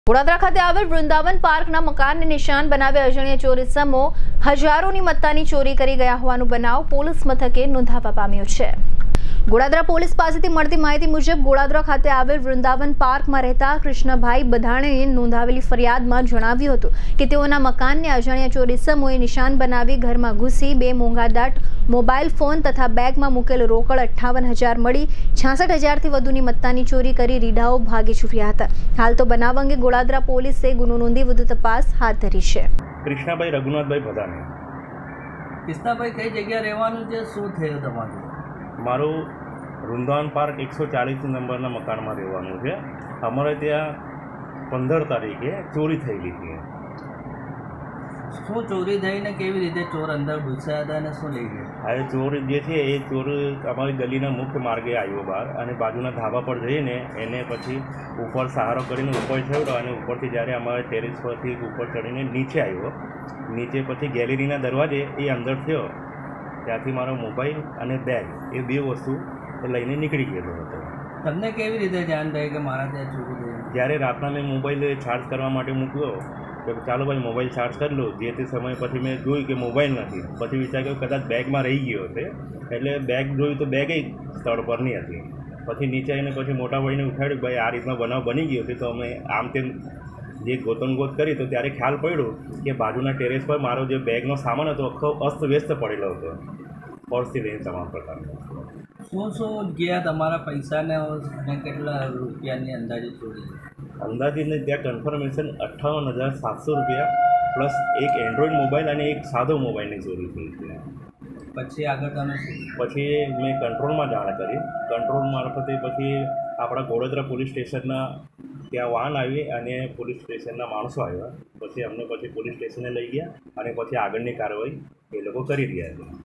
વડોદરા ખાતે આવેલ વૃંદાવન પાર્કના મકાનને નિશાન બનાવી અજાણ્યા ચોર ઇસમો હજારોની મત્તાની ચોરી કરી ગયા હોવાનો બનાવ પોલીસ મથકે નોંધાવા પામ્યો છે। ગોડાદરા પોલીસ પાસેથી મળતી માહિતી મુજબ ગોડાદરા ખાતે આવેલ વૃંદાવન પાર્કમાં રહેતા કૃષ્ણભાઈ બધાણેએ નોંધાવેલી ફરિયાદમાં જણાવ્યું હતું કે તેઓના મકાનને અજાણ્યા ચોર ઇસમોએ નિશાન બનાવી ઘરમાં ઘૂસી 2 મોંઘાદાટ મોબાઈલ ફોન તથા બેગમાં મૂકેલ રોકડ 58,000 મળી 66,000થી વધુની મત્તાની ચોરી કરી રીઢાઓ ભાગી છૂટ્યા હતા। હાલ તો બનાવ અંગે ગોડાદરા પોલીસે ગુનો નોંધી વધુ તપાસ હાથ ધરી છે। કૃષ્ણભાઈ રઘુનાથભાઈ ભદાણી। કૃષ્ણભાઈ કઈ જગ્યા રહેવાનું છે, શું થયું તમારું? મારું વૃંદાવન પાર્ક 140 નંબરના મકાનમાં રહેવાનું છે। અમારે ત્યાં 15 તારીખે ચોરી થયેલી છે। શું ચોરી થઈને કેવી રીતે ચોર અંદર ઘૂસ્યા હતા અને શું લઈ ગયા? આ ચોર જે છે એ ચોર અમારી ગલીના મુખ્ય માર્ગે આવ્યો બહાર અને બાજુના ધાબા પર જઈને એને પછી ઉપર સહારો કરીને ઉપર ચડ્યો અને ઉપરથી જ્યારે અમારે ટેરેસ પરથી ઉપર ચડીને નીચે આવ્યો, નીચે પછી ગેલેરીના દરવાજે એ અંદર થયો, ત્યાંથી મારો મોબાઈલ અને બેગ એ 2 વસ્તુ લઈને નીકળી ગયેલો હતો। તમને કેવી રીતે જાણ થઈ કે મારા ત્યાં ચોરી થઈ? જ્યારે રાતના મેં મોબાઈલ ચાર્જ કરવા માટે મૂક્યો કે ચાલો ભાઈ મોબાઈલ ચાર્જ કરી લો, જે તે સમય પછી મેં જોયું કે મોબાઈલ નથી, પછી વિચાર કર્યો કદાચ બેગમાં રહી ગયો હશે, એટલે બેગ જોયું તો બેગ સ્થળ પર નહીં હતી। પછી નીચે આવીને પછી મોટા ભાઈને ઉઠાડ્યું, ભાઈ આ રીતના બનાવ બની ગયો છે। તો અમે આમ તેમ જે ગોતમગોત કરી તો ત્યારે ખ્યાલ પડ્યો કે બાજુના ટેરેસ પર મારો જે બેગનો સામાન હતો આખો અસ્તવ્યસ્ત પડેલો હતો, પર્સથી લઈને તમામ પ્રકારનો। શું ગયા તમારા પૈસાને અને કેટલા રૂપિયાની અંદાજે ચોરી? અંદાજીને ત્યાં કન્ફર્મેશન 58,700 રૂપિયા પ્લસ એક એન્ડ્રોઈડ મોબાઈલ અને એક સાદો મોબાઈલની ચોરી થઈ છે। પછી આગળ તમે શું? પછી મેં કંટ્રોલમાં જાણ કરી, કંટ્રોલ મારફતે પછી આપણા ગોડાદરા પોલીસ સ્ટેશનના ત્યાં વાન આવી અને પોલીસ સ્ટેશનના માણસો આવ્યા, પછી અમને પછી પોલીસ સ્ટેશને લઈ ગયા અને પછી આગળની કાર્યવાહી એ લોકો કરી રહ્યા છે।